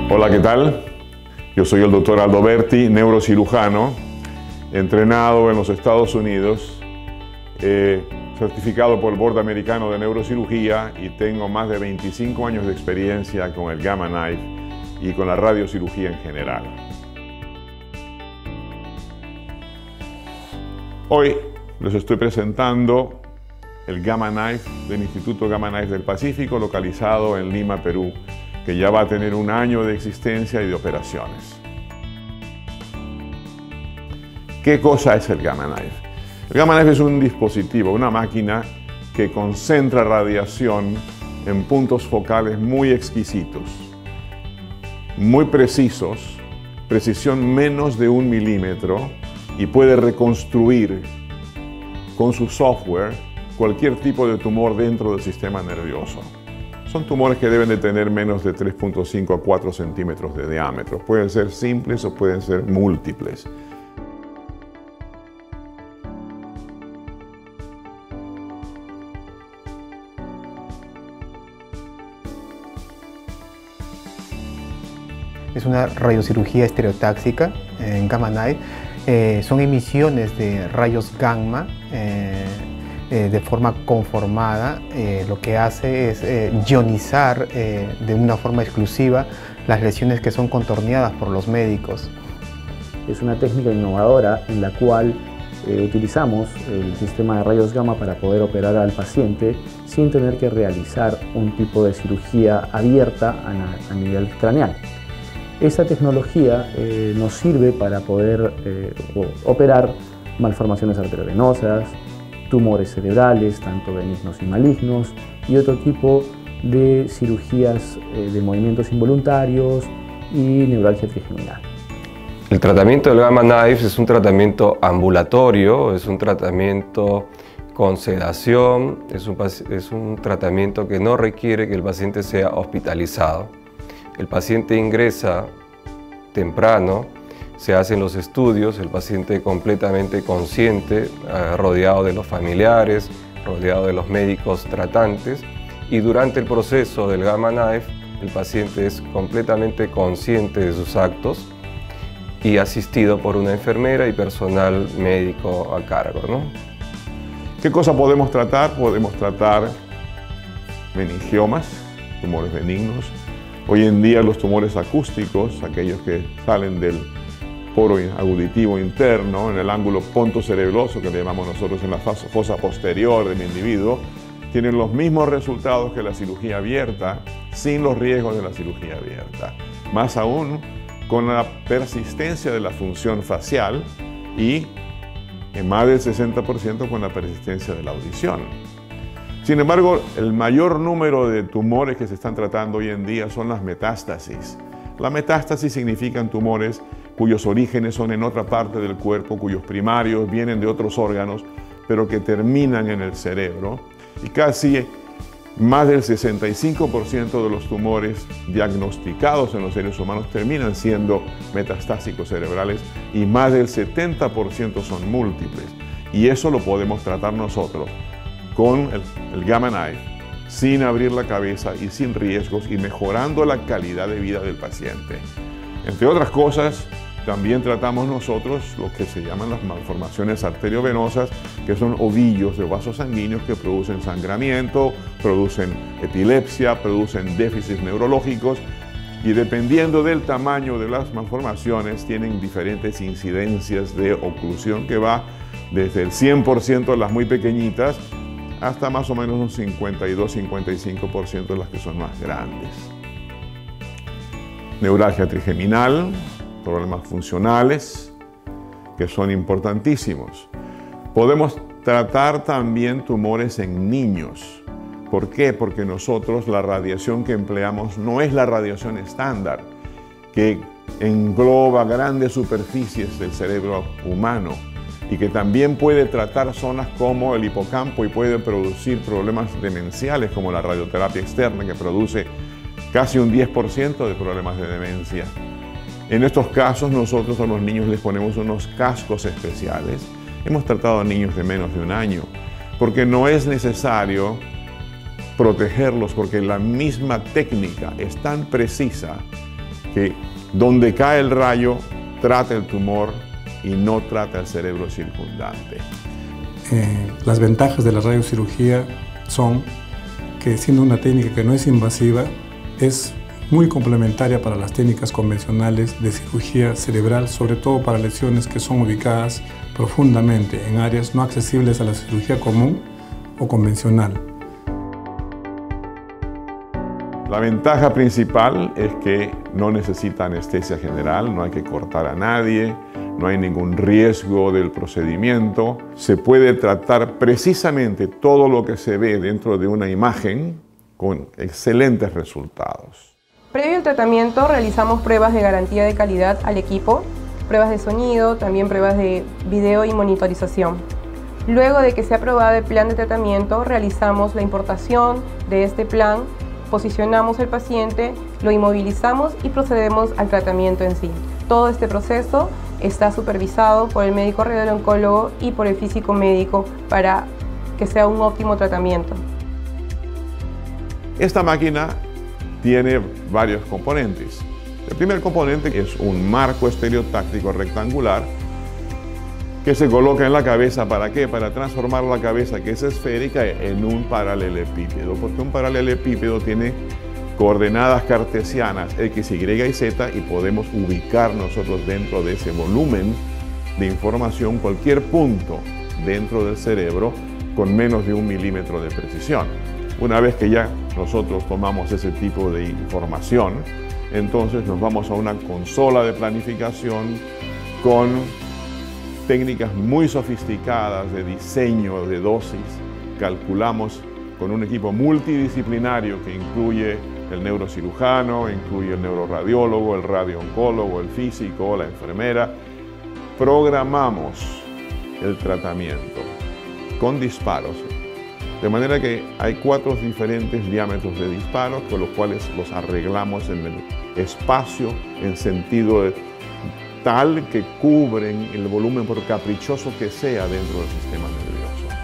Hola, ¿qué tal? Yo soy el doctor Aldo Berti, neurocirujano, entrenado en los Estados Unidos, certificado por el Board Americano de Neurocirugía y tengo más de 25 años de experiencia con el Gamma Knife y con la radiocirugía en general. Hoy les estoy presentando el Gamma Knife del Instituto Gamma Knife del Pacífico, localizado en Lima, Perú, que ya va a tener un año de existencia y de operaciones. ¿Qué cosa es el Gamma Knife? El Gamma Knife es un dispositivo, una máquina que concentra radiación en puntos focales muy exquisitos, muy precisos, precisión menos de 1 milímetro, y puede reconstruir con su software cualquier tipo de tumor dentro del sistema nervioso. Son tumores que deben de tener menos de 3.5 a 4 centímetros de diámetro. Pueden ser simples o pueden ser múltiples. Es una radiocirugía estereotáxica en Gamma Knife. Son emisiones de rayos gamma de forma conformada. Lo que hace es ionizar de una forma exclusiva las lesiones que son contorneadas por los médicos. Es una técnica innovadora en la cual utilizamos el sistema de rayos gamma para poder operar al paciente sin tener que realizar un tipo de cirugía abierta a nivel craneal. Esta tecnología nos sirve para poder operar malformaciones arteriovenosas, tumores cerebrales, tanto benignos y malignos, y otro tipo de cirugías de movimientos involuntarios y neuralgia trigeminal. El tratamiento del Gamma Knife es un tratamiento ambulatorio, es un tratamiento con sedación, es un tratamiento que no requiere que el paciente sea hospitalizado. El paciente ingresa temprano, se hacen los estudios, el paciente completamente consciente, rodeado de los familiares, rodeado de los médicos tratantes, y durante el proceso del Gamma Knife el paciente es completamente consciente de sus actos y asistido por una enfermera y personal médico a cargo, ¿no? ¿Qué cosa podemos tratar? Podemos tratar meningiomas, tumores benignos. Hoy en día los tumores acústicos, aquellos que salen del poro auditivo interno, en el ángulo pontocerebroso que le llamamos nosotros en la fosa posterior del individuo, tienen los mismos resultados que la cirugía abierta, sin los riesgos de la cirugía abierta. Más aún, con la persistencia de la función facial y en más del 60% con la persistencia de la audición. Sin embargo, el mayor número de tumores que se están tratando hoy en día son las metástasis. La metástasis significan tumores cuyos orígenes son en otra parte del cuerpo, cuyos primarios vienen de otros órganos, pero que terminan en el cerebro. Y casi más del 65% de los tumores diagnosticados en los seres humanos terminan siendo metastásicos cerebrales y más del 70% son múltiples. Y eso lo podemos tratar nosotros con el Gamma Knife, sin abrir la cabeza y sin riesgos y mejorando la calidad de vida del paciente. Entre otras cosas, también tratamos nosotros lo que se llaman las malformaciones arteriovenosas, que son ovillos de vasos sanguíneos que producen sangramiento, producen epilepsia, producen déficits neurológicos, y dependiendo del tamaño de las malformaciones tienen diferentes incidencias de oclusión que va desde el 100% de las muy pequeñitas hasta más o menos un 52-55% de las que son más grandes. Neuralgia trigeminal, problemas funcionales que son importantísimos. Podemos tratar también tumores en niños. ¿Por qué? Porque nosotros la radiación que empleamos no es la radiación estándar, que engloba grandes superficies del cerebro humano y que también puede tratar zonas como el hipocampo y puede producir problemas demenciales como la radioterapia externa, que produce casi un 10% de problemas de demencia. En estos casos nosotros a los niños les ponemos unos cascos especiales. Hemos tratado a niños de menos de 1 año porque no es necesario protegerlos, porque la misma técnica es tan precisa que donde cae el rayo trata el tumor y no trata el cerebro circundante. Las ventajas de la radiocirugía son que, siendo una técnica que no es invasiva, es muy complementaria para las técnicas convencionales de cirugía cerebral, sobre todo para lesiones que son ubicadas profundamente en áreas no accesibles a la cirugía común o convencional. La ventaja principal es que no necesita anestesia general, no hay que cortar a nadie, no hay ningún riesgo del procedimiento. Se puede tratar precisamente todo lo que se ve dentro de una imagen con excelentes resultados. Previo al tratamiento realizamos pruebas de garantía de calidad al equipo, pruebas de sonido, también pruebas de video y monitorización. Luego de que se ha aprobado el plan de tratamiento, realizamos la importación de este plan, posicionamos al paciente, lo inmovilizamos y procedemos al tratamiento en sí. Todo este proceso está supervisado por el médico radiooncólogo y por el físico médico para que sea un óptimo tratamiento. Esta máquina tiene varios componentes. El primer componente es un marco estereotáctico rectangular que se coloca en la cabeza. ¿Para qué? Para transformar la cabeza, que es esférica, en un paralelepípedo, porque un paralelepípedo tiene coordenadas cartesianas X, Y y Z, y podemos ubicar nosotros dentro de ese volumen de información cualquier punto dentro del cerebro con menos de 1 milímetro de precisión. Una vez que ya nosotros tomamos ese tipo de información, entonces nos vamos a una consola de planificación con técnicas muy sofisticadas de diseño de dosis. Calculamos con un equipo multidisciplinario que incluye el neurocirujano, incluye el neuroradiólogo, el radiooncólogo, el físico, la enfermera. Programamos el tratamiento con disparos, de manera que hay 4 diferentes diámetros de disparos con los cuales los arreglamos en el espacio en sentido tal que cubren el volumen, por caprichoso que sea, dentro del sistema nervioso.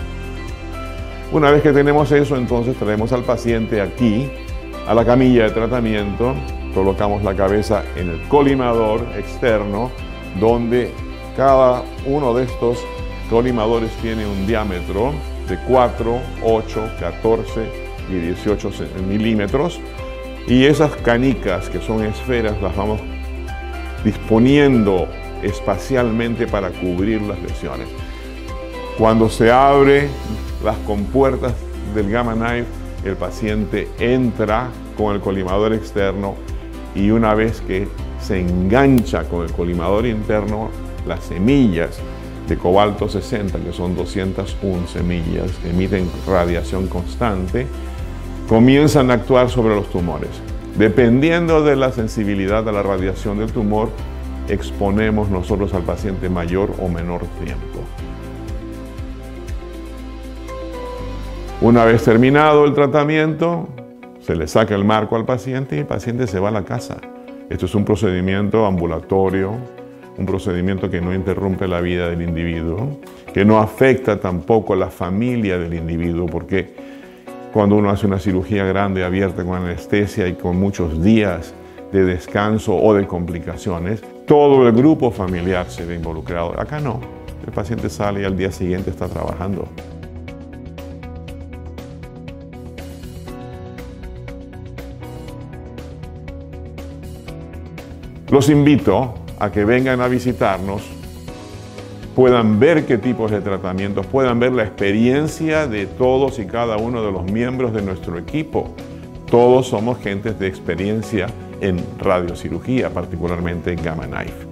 Una vez que tenemos eso, entonces traemos al paciente aquí a la camilla de tratamiento, colocamos la cabeza en el colimador externo, donde cada uno de estos colimadores tiene un diámetro de 4, 8, 14 y 18 milímetros, y esas canicas, que son esferas, las vamos disponiendo espacialmente para cubrir las lesiones. Cuando se abre las compuertas del Gamma Knife, el paciente entra con el colimador externo, y una vez que se engancha con el colimador interno, las semillas de cobalto 60, que son 201 semillas que emiten radiación constante, comienzan a actuar sobre los tumores. Dependiendo de la sensibilidad a la radiación del tumor, exponemos nosotros al paciente mayor o menor tiempo. Una vez terminado el tratamiento, se le saca el marco al paciente y el paciente se va a la casa. Esto es un procedimiento ambulatorio, un procedimiento que no interrumpe la vida del individuo, que no afecta tampoco a la familia del individuo, porque cuando uno hace una cirugía grande, abierta, con anestesia y con muchos días de descanso o de complicaciones, todo el grupo familiar se ve involucrado. Acá no, el paciente sale y al día siguiente está trabajando. Los invito a que vengan a visitarnos, puedan ver qué tipos de tratamientos, puedan ver la experiencia de todos y cada uno de los miembros de nuestro equipo. Todos somos gentes de experiencia en radiocirugía, particularmente en Gamma Knife.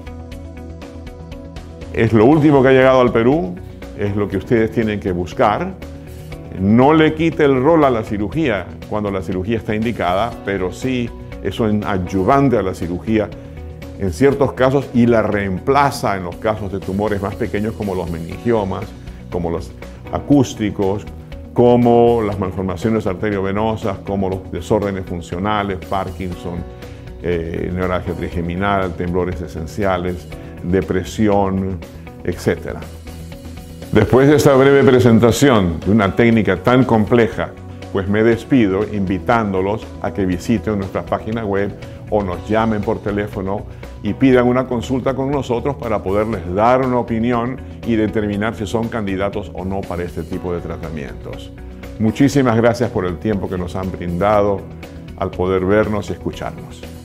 Es lo último que ha llegado al Perú, es lo que ustedes tienen que buscar. No le quite el rol a la cirugía cuando la cirugía está indicada, pero sí es un adyuvante a la cirugía en ciertos casos, y la reemplaza en los casos de tumores más pequeños, como los meningiomas, como los acústicos, como las malformaciones arteriovenosas, como los desórdenes funcionales, Parkinson, neuralgia trigeminal, temblores esenciales, depresión, etc. Después de esta breve presentación de una técnica tan compleja, pues me despido invitándolos a que visiten nuestra página web o nos llamen por teléfono y pidan una consulta con nosotros para poderles dar una opinión y determinar si son candidatos o no para este tipo de tratamientos. Muchísimas gracias por el tiempo que nos han brindado al poder vernos y escucharnos.